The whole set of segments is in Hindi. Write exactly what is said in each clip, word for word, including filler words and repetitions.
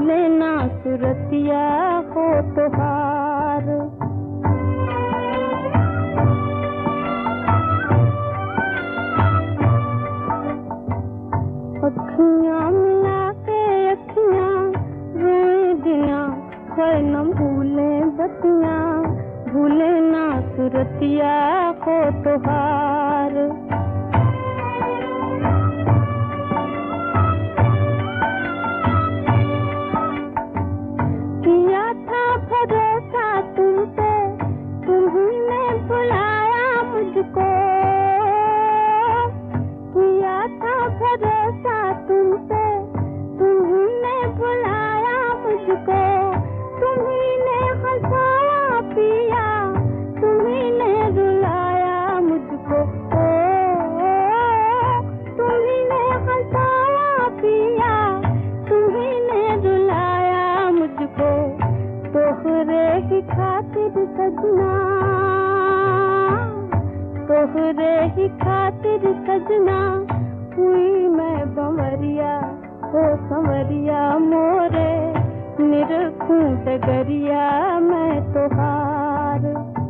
भूले ना सुरतिया हो तोहार। अखियां मिला के अखियां रोए दिया, खोए न भूले बतिया, भूले ना सुरतिया हो तोहार। किया था भरोसा तुम पे, तुम्ही बुलाया मुझको, किया था भरोसा तुम पे, तुम्ही बुलाया मुझको, तुम्ही ने हंसाया पिया, तुम्ही ने रुलाया मुझको, ओ, ओ तुम्ही ने हंसाया पिया, तुम्ही ने रुलाया मुझको। तोहरे ही खातिर सजना, तोहरे ही खातिर सजना, हुई मैं बंवरिया हो संवरिया मोरे, निरखूं डगरिया मैं तोहार।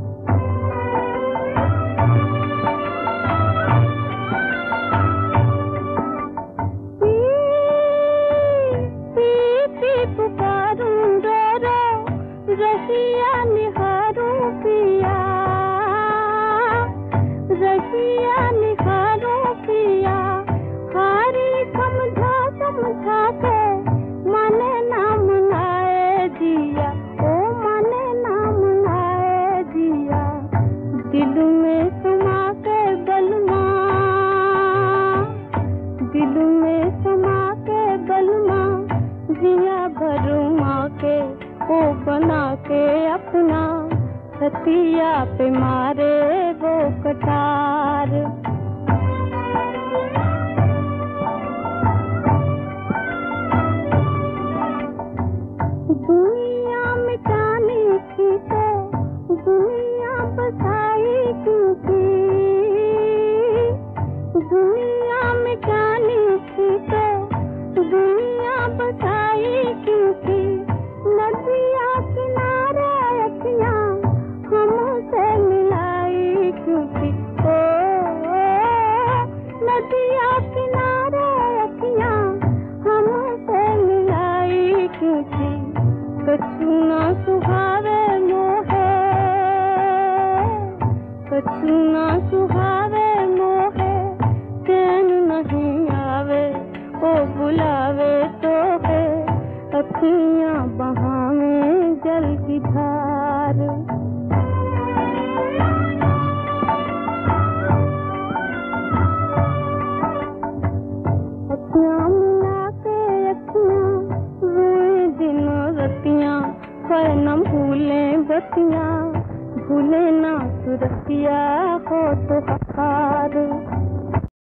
पी पी पी पुकारूं रो रो, रहिया निहारूं पिया, रहिया निहारूं पिया, हारी समझा समझा के माने नाम लाए दिया, ओ माने नाम लाए दिया। दिल में समा के बलमा, दिल में समा के बलमा, जिया भरमा के ओ बना के अपना, सतिया पे मारे वो कटार। दुनिया मिटानी थी तो दुनिया बसाई क्यों थी, दुनिया मिटानी थी तो दुनिया बसाई क्यों थी। नदिया किनारे अखियां हमसे मिलाई क्यों थी, ओ, ओ नदिया किनारे अखियां हमसे मिलाई क्यों थी। कछु ना सुहावे मोहे, कछु ना सुहावे मोहे, चैन नहीं आवे ओ बुलावे तो है, अखियां बहावे जल की धार। अखियां मिला के अखियां रोए दिनों रतियां, खोए न भूले बतिया, भूले ना सुरतिया हो तो